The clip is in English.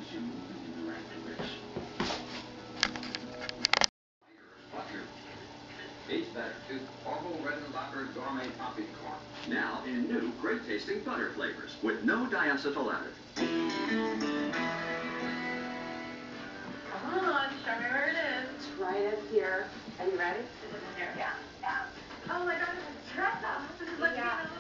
It's better. It's Orville Redenbacher Gourmet Popping Corn. Now in new, great-tasting butter flavors with no diacetyl added. Come on, show me where it is. It's right up here. Are you ready? Is it in here? Yeah. Oh my God, it's a dress up. This is like being